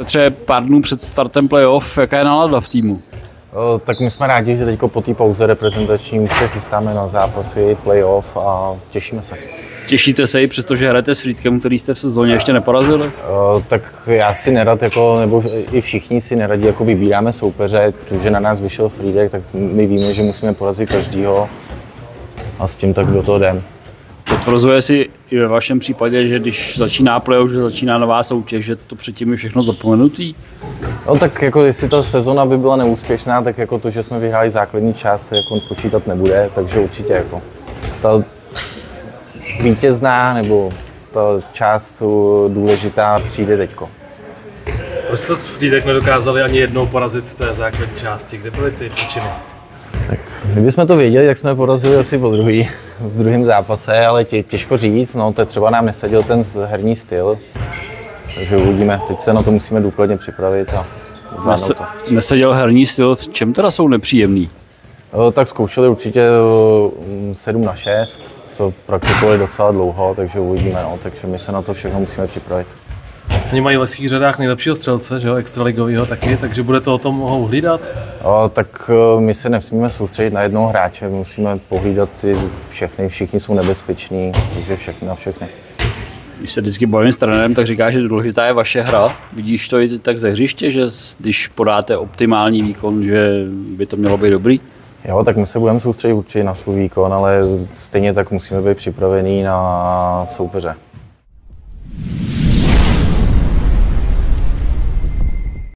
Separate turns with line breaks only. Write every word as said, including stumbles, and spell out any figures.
Petře, pár dnů před startem playoff, jaká je nálada v týmu?
O, tak my jsme rádi, že teď po té pauze reprezentační se chystáme na zápasy, playoff a těšíme se.
Těšíte se i, přestože hrajete s Frýdkem, který jste v sezóně ještě neporazili?
O, tak já si nerad, jako, nebo i všichni si neradí, jako vybíráme soupeře, že na nás vyšel Frýdek, tak my víme, že musíme porazit každýho a s tím tak do toho jdem.
Potvrzuje si i ve vašem případě, že když začíná playoff, že začíná nová soutěž, že to předtím je všechno zapomenutý?
No tak jako jestli ta sezona by byla neúspěšná, tak jako to, že jsme vyhráli základní část, se jako počítat nebude, takže určitě jako ta vítězná nebo ta část důležitá přijde teďko.
Proč jste Frýdek nedokázali ani jednou porazit z té základní části? Kde byly ty příčiny?
Tak kdybychom to věděli, tak jsme porazili asi po druhý, v druhém zápase, ale tě, těžko říct, no, to třeba nám neseděl ten herní styl, takže uvidíme, teď se na to musíme důkladně připravit a zvládnout to.
Neseděl herní styl, v čem teda jsou nepříjemný?
O, tak zkoušeli určitě sedm na šest, co praktikovali docela dlouho, takže uvidíme, no, takže my se na to všechno musíme připravit.
Oni mají ve svých řadách nejlepšího střelce, že jo, extraligovýho taky, takže bude to o tom mohou hlídat?
O, tak my se nesmíme soustředit na jednoho hráče, musíme pohlídat si všechny, všichni jsou nebezpeční, takže všechny na všechny.
Když se vždycky bavím s trenérem, tak říká, že důležitá je vaše hra. Vidíš to i tak ze hřiště, že když podáte optimální výkon, že by to mělo být dobrý?
Jo, tak my se budeme soustředit určitě na svůj výkon, ale stejně tak musíme být připravení na soupeře.